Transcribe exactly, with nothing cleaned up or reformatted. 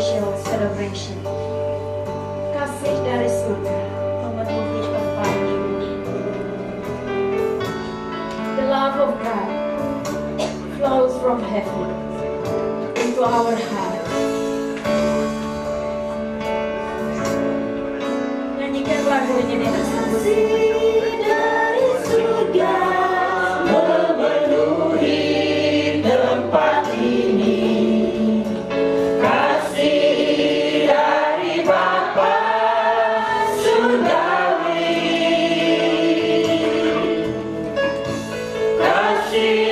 special celebration. Kasih dari surga memenuhi tempat ini. The love of God flows from heaven into our heart. Nyanyikan lagu ini dengan sungguh-sungguh. Dari surga memenuhi tempat ini, kasih dari Bapa surgawi, kasih